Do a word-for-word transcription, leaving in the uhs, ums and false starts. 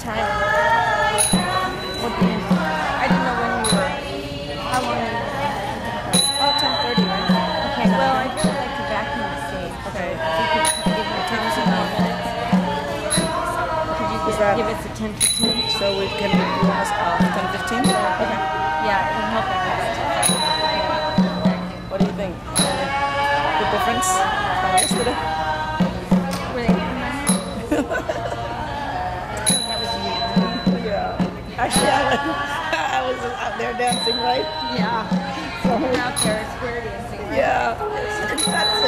time? What do you mean? I didn't know when you were. How long are you? Oh, ten thirty, right? Okay, well, I'd really like to vacuum the stage. Okay. So if you could give me ten or more minutes. Could you Is give, that- give us a ten fifteen? So we can do almost uh, ten fifteen? Okay. Yeah, it would help us. What do you think? The difference from yesterday? Really? That was you. Yeah. Actually, I was, I was out there dancing, right? Yeah. So, Out there square dancing. Right? yeah. It's, it's, that's